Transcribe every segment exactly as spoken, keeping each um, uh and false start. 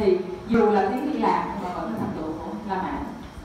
thì dù là tiếng Hy Lạp mà vẫn là thần tượng của La Mã.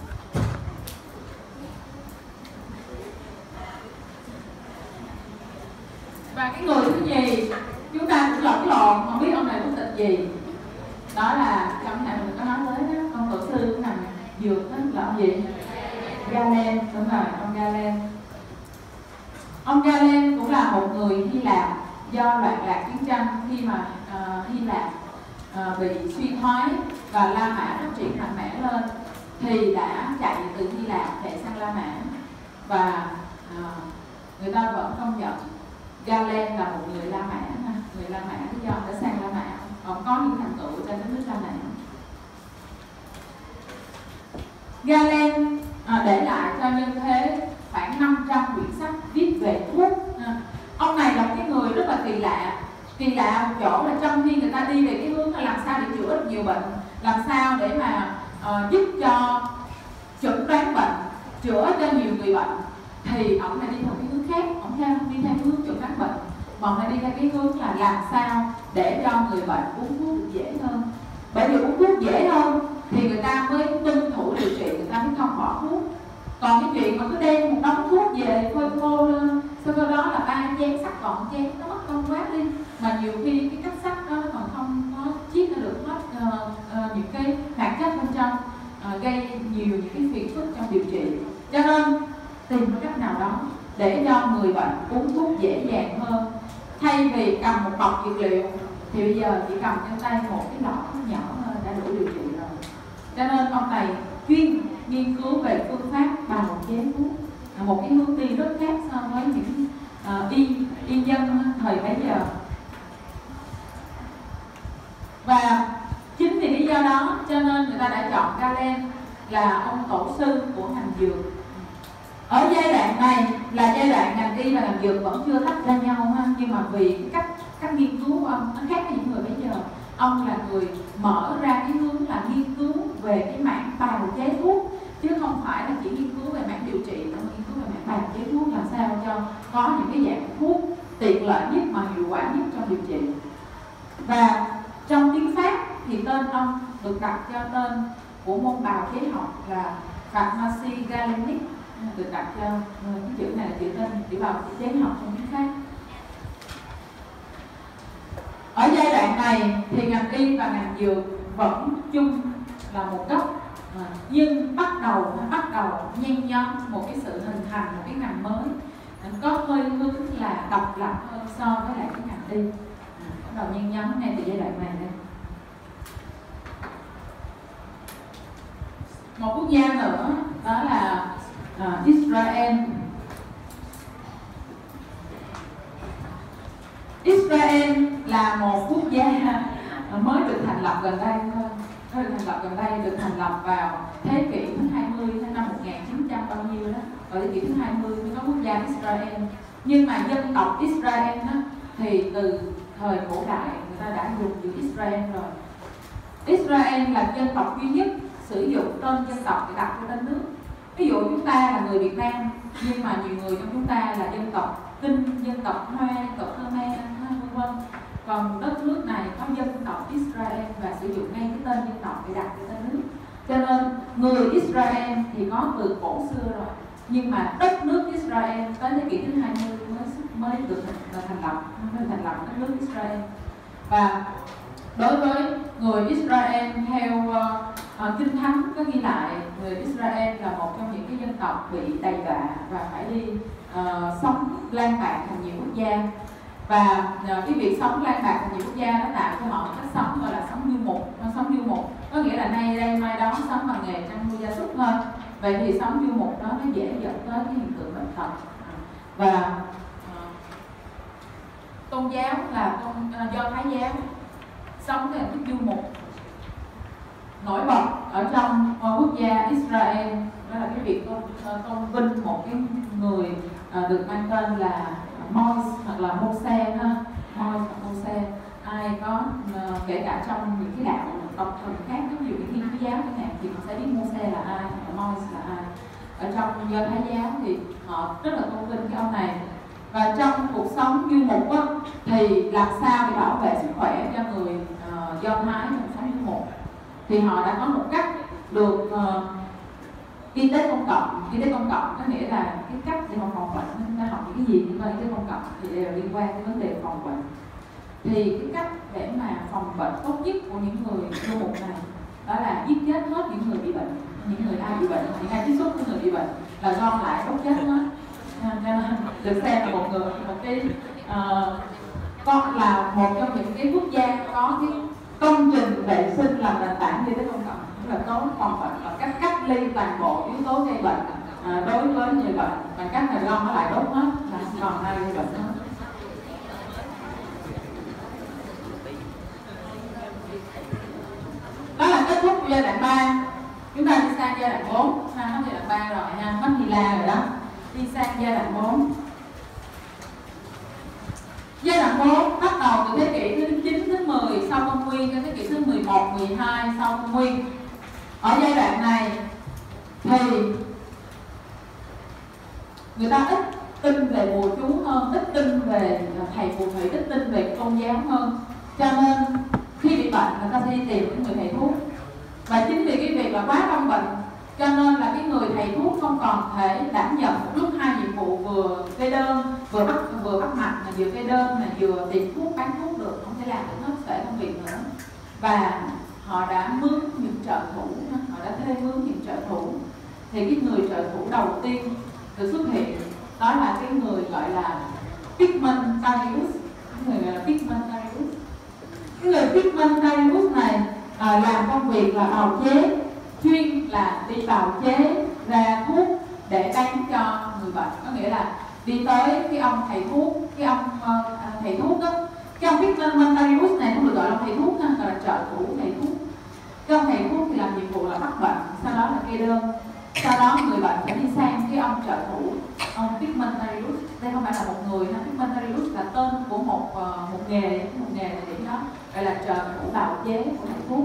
Và cái người thứ nhì chúng ta cũng lẫn lộn không biết ông này quốc tịch gì, đó là trong này mình có nói tới đó, ông tổ sư của ngành dược đó là ông gì? Galen, đúng rồi, ông Galen. Ông Galen cũng là một người Hy Lạp do loạn lạc chiến tranh khi mà uh, Hy Lạp uh, bị suy thoái và La Mã phát triển mạnh mẽ lên thì đã chạy từ Hy Lạp chạy sang La Mã, và uh, người ta vẫn công nhận Galen là một người La Mã, người La Mã lý do đã sang La Mã, ông có những thành tựu trên đất nước La Mã. Galen à, để lại cho nhân thế khoảng năm trăm quyển sách viết về thuốc. À, ông này là cái người rất là kỳ lạ, kỳ lạ một chỗ là trong khi người ta đi về cái hướng là làm sao để chữa được nhiều bệnh, làm sao để mà uh, giúp cho chẩn đoán bệnh, chữa cho nhiều người bệnh, thì ông này đi theo cái hướng khác, ông theo đi theo cái hướng chẩn đoán bệnh, mà ông này đi theo cái hướng là làm sao để cho người bệnh uống thuốc dễ hơn. Bởi vì uống thuốc dễ hơn thì người ta mới tuân thủ điều trị, người ta mới không bỏ thuốc. Còn cái chuyện mà cứ đem một đống thuốc về phơi khô lên, sau đó là ba chén sắc gọn chén, nó mất công quá đi. Mà nhiều khi cái cách sắc đó nó còn không có chiết ra được hết uh, uh, những cái hoạt chất bên trong, uh, gây nhiều những cái phiền phức trong điều trị. Cho nên tìm một cách nào đó để cho người bệnh uống thuốc dễ dàng hơn. Thay vì cầm một bọc dược liệu thì bây giờ chỉ cầm trên tay một cái lọ nhỏ thôi đã đủ điều trị rồi. Cho nên ông này chuyên nghiên cứu về phương pháp bào chế thuốc, một cái hướng đi rất khác so với những uh, y y dân thời bấy giờ. Và chính vì lý do đó cho nên người ta đã chọn Galen là ông tổ sư của ngành dược. Ở giai đoạn này là giai đoạn ngành y và ngành dược vẫn chưa tách ra nhau ha, nhưng mà vì cái cách cách nghiên cứu của ông nó khác với những người bây giờ. Ông là người mở ra cái hướng là nghiên cứu về cái mảng bào chế thuốc, chứ không phải là chỉ nghiên cứu về mảng điều trị, mà nghiên cứu về mảng bào chế thuốc làm sao cho có những cái dạng thuốc tiện lợi nhất mà hiệu quả nhất trong điều trị. Và trong tiếng Pháp thì tên ông được đặt cho tên của môn bào chế học là Pharmacie Galenique, được đặt cho cái chữ này là chữ tên chữ bào chế học trong tiếng Pháp. Ở giai đoạn này thì ngành y và ngành dược vẫn chung là một gốc, à, nhưng bắt đầu bắt đầu nhen nhóm một cái sự hình thành một cái ngành mới, có hơi hướng là độc lập hơn so với lại cái ngành y, à, bắt đầu nhen nhóm ngay từ giai đoạn này đây. Một quốc gia nữa đó là uh, Israel. Israel là một quốc gia mới được thành lập gần đây thôi, mới được thành lập gần đây, được thành lập vào thế kỷ thứ hai mươi, năm một nghìn chín trăm bao nhiêu đó, ở thế kỷ thứ hai mươi mới có quốc gia Israel. Nhưng mà dân tộc Israel đó, thì từ thời cổ đại người ta đã dùng chữ Israel rồi. Israel là dân tộc duy nhất sử dụng tên dân tộc để đặt cho tên nước. Ví dụ chúng ta là người Việt Nam, nhưng mà nhiều người trong chúng ta là dân tộc Kinh, dân tộc Hoa, dân tộc Khmer, vân vân. Còn đất nước này có dân tộc Israel và sử dụng ngay cái tên dân tộc để đặt cho tên nước. Cho nên người Israel thì có từ cổ xưa rồi, nhưng mà đất nước Israel tới thế kỷ thứ hai mươi mới mới được thành lập, mới thành lập đất nước Israel. Và đối với người Israel theo uh, uh, Kinh Thánh có ghi lại người Israel là một trong những cái dân tộc bị đầy đọa và phải đi uh, sống lang bạt thành nhiều quốc gia. Và uh, cái việc sống lang bạt thành nhiều quốc gia nó tạo cho họ cách sống gọi là sống du mục. Sống du mục có nghĩa là nay đây mai đó sống bằng nghề chăn nuôi gia súc thôi. Vậy thì sống du mục đó nó dễ dẫn tới cái hiện tượng bệnh tật. Và uh, tôn giáo là tôn, uh, do Thái giáo sống theo cái du mục. Nổi bật ở trong uh, quốc gia Israel đó là cái việc tôn, uh, tôn vinh một cái người uh, được mang tên là Moses hoặc là Moses ha, Moses hoặc Moses. Ai có uh, kể cả trong những cái đạo tộc thần khác, ví dụ như Thiên Chúa giáo chẳng hạn, thì mình sẽ biết Moses là ai, và Moses là ai. Ở trong Do Thái giáo thì họ rất là tôn vinh cái ông này. Và trong cuộc sống du mục á, thì làm sao để bảo vệ sức khỏe cho người uh, Do Thái trong sống du mục thì họ đã có một cách được uh, y tế công cộng. Y tế công cộng có nghĩa là cái cách để họ phòng bệnh. Chúng ta học những cái gì liên quan tới công cộng thì đều liên quan đến vấn đề phòng bệnh. Thì cái cách để mà phòng bệnh tốt nhất của những người lưu mục này đó là giết chết hết những người bị bệnh, những người ai bị bệnh, những ai tiếp xúc với người bị bệnh là gom lại đốt chết hết. Cho nên được xem là một người một cái uh, con là một trong những cái quốc gia có cái công trình vệ sinh làm nền tảng y tế công cộng, tức là tốt phòng bệnh và cách cách ly toàn bộ yếu tố gây bệnh à, đối với người bệnh bằng cách là gom nó lại đốt hết là không còn ai gây bệnh hết. Đó là kết thúc của giai đoạn ba. Chúng ta đi sang giai đoạn bốn. Ha, hết giai đoạn ba rồi ha, hết Hy La rồi đó. Đi sang giai đoạn bốn. Giai đoạn bốn bắt đầu từ thế kỷ thứ chín, thứ mười sau công nguyên cho thế kỷ thứ mười một, mười hai sau công nguyên. Ở giai đoạn này thì người ta ít tin về bùa chú hơn, ít tin về thầy phù thủy, ít tin về tôn giáo hơn. Cho nên khi bị bệnh người ta sẽ đi tìm những người thầy thuốc. Và chính vì cái việc là quá đông bệnh cho nên là cái người thầy thuốc không còn thể đảm nhận một lúc hai nhiệm vụ, vừa kê đơn, vừa bắt vừa bắt mạch, mà vừa kê đơn, mà vừa tìm thuốc, bán thuốc được, không thể làm được hết thể công việc nữa. Và họ đã mướn những trợ thủ, họ đã thuê mướn những trợ thủ. Thì cái người trợ thủ đầu tiên được xuất hiện đó là cái người gọi là Pigmentarius, cái người gọi là Pigmentarius. Cái người Pigmentarius này à, làm công việc là bào chế, chuyên là đi bào chế ra thuốc để bán cho người bệnh. Có nghĩa là đi tới cái ông thầy thuốc, cái ông uh, thầy thuốc đó, cái ông Pigmentarius này không được gọi là thầy thuốc ha, gọi là trợ thủ thầy thuốc. Cái ông thầy thuốc thì làm nhiệm vụ là bắt bệnh, sau đó là kê đơn, sau đó người bệnh phải đi sang cái ông trợ thủ, ông Pigmentarius. Đây không phải là một người, Pigmentarius là tên của một uh, một nghề, một nghề là điểm đó, gọi là trợ thủ bào chế của thầy thuốc.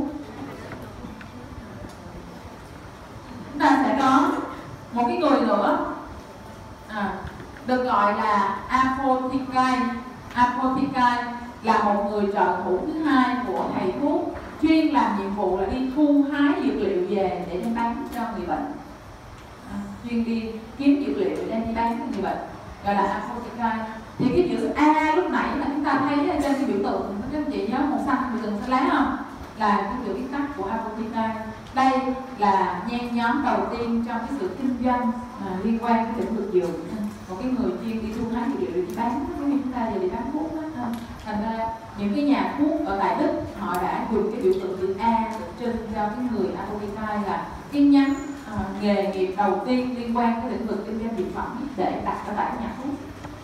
Chúng ta sẽ có một cái người nữa à, được gọi là apothecary. Apothecary là một người trợ thủ thứ hai của thầy thuốc, chuyên làm nhiệm vụ là đi thu hái dược liệu về để đem bán cho người bệnh. À, chuyên đi kiếm dược liệu đem đi bán cho người bệnh, gọi là apothecary. Thì cái chữ A lúc nãy là chúng ta thấy trên cái biểu tượng, các anh chị nhớ màu xanh, biểu tượng xanh lá không? Là cái chữ viết tắt của apothecary. Đây là nhan nhóm đầu tiên trong cái sự kinh doanh à, liên quan đến lĩnh vực dược. Một cái người chuyên đi thu hái dược liệu để bán, giống như chúng ta giờ đi bán thuốc đó. Thành ra những cái nhà thuốc ở tại Đức họ đã dùng cái biểu tượng chữ A tượng trưng cho cái người apothecary là cái nhánh à, nghề nghiệp đầu tiên liên quan đến lĩnh vực kinh doanh dược phẩm để đặt ở tại nhà thuốc.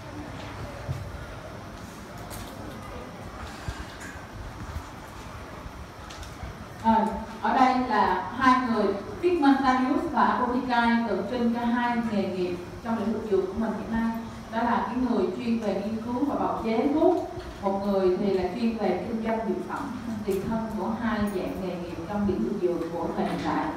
À, ở đây là hai người Pigmentarius và apothecary tượng trưng cho hai nghề nghiệp trong lĩnh vực dược của mình hiện nay. Đó là cái người chuyên về nghiên cứu và bào chế thuốc, một người thì là chuyên về kinh doanh dược phẩm. Tiền thân của hai dạng nghề nghiệp trong lĩnh vực dược của thời hiện đại.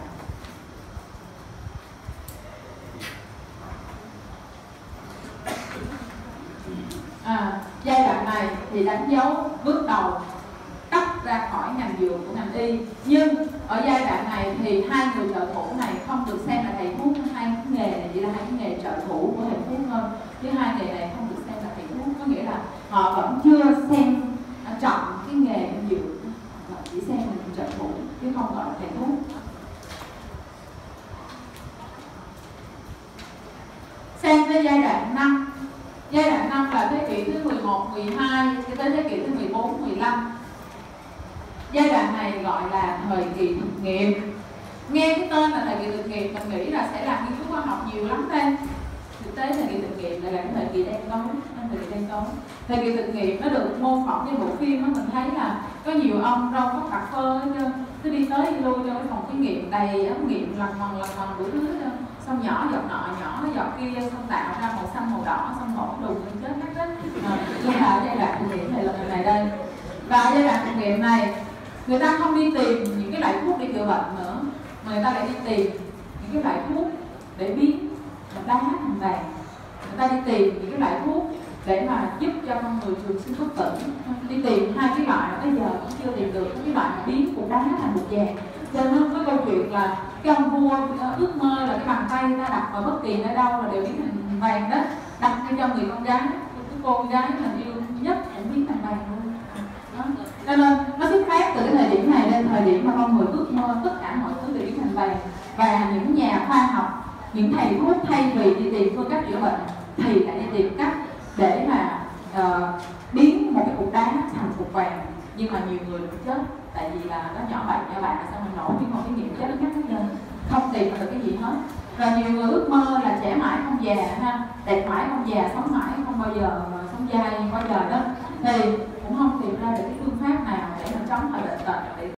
À, giai đoạn này thì đánh dấu bước đầu tách ra khỏi ngành dược của ngành y. Nhưng ở giai đoạn này thì hai người trợ thủ này không được xem là thầy thuốc. Hai cái nghề này chỉ là hai cái nghề trợ thủ của thầy thuốc thôi, chứ hai nghề này không được xem là thầy thuốc. Có nghĩa là họ vẫn chưa xem trọng cái nghề dược, họ chỉ xem là trợ thủ chứ không gọi là thầy thuốc. Sang tới giai đoạn năm. Giai đoạn năm là thế kỷ thứ mười một, mười hai cho tới thế kỷ thứ mười bốn, mười lăm. Giai đoạn này gọi là thời kỳ thực nghiệm. Nghe cái tên là thời kỳ thực nghiệm mình nghĩ là sẽ làm nghiên cứu khoa học nhiều lắm đây. Thực tế thời kỳ thực nghiệm lại là cái thời kỳ đen tối, thời kỳ đen tối. Thời kỳ thực nghiệm nó được mô phỏng trên bộ phim đó, mình thấy là có nhiều ông râu tóc bạc phơ hết trơn, cứ đi tới đi lui cho cái phòng thí nghiệm đầy ống nghiệm lần lần lần lần đủ thứ hết trơn. Xong nhỏ giọt nọ, nhỏ giọt kia, xong tạo ra màu xanh màu đỏ, xong nổ đùng lên chết hết đó. À, là giai đoạn thực nghiệm này lần này đây. Và giai đoạn thực nghiệm này người ta không đi tìm những cái loại thuốc để chữa bệnh nữa, mà người ta lại đi tìm những cái loại thuốc để biến đá thành vàng. Người ta đi tìm những cái loại thuốc để mà giúp cho con người trường sinh bất tử. Đi tìm hai cái loại mà bây giờ cũng chưa tìm được, cái loại mà biến cục đá thành bột vàng. Cho nên cái câu chuyện là cái ông vua ước mơ là cái bàn tay ta đặt vào bất kỳ nơi đâu là đều biến thành vàng đó, đặt cho người con gái, cái cô gái mình yêu nhất cũng biến thành vàng luôn đó. Cho nên nó xuất phát từ cái thời điểm này lên thời điểm mà con người ước mơ tất cả mọi thứ đều biến thành vàng. Và những nhà khoa học, những thầy thuốc thay vì đi tìm phương cách chữa bệnh thì lại đi tìm cách để mà uh, biến một cái cục đá thành cục vàng. Nhưng mà nhiều người cũng chết tại vì là nó nhỏ bạc nhỏ bạc sao mình nổ cái một cái nghiệm chết nó ngắt lên, không tìm được cái gì hết. Rồi nhiều người ước mơ là trẻ mãi không già ha, đẹp mãi không già, sống mãi không bao giờ sống dai bao giờ đó, thì cũng không tìm ra được cái phương pháp nào để mà chống lại bệnh tật.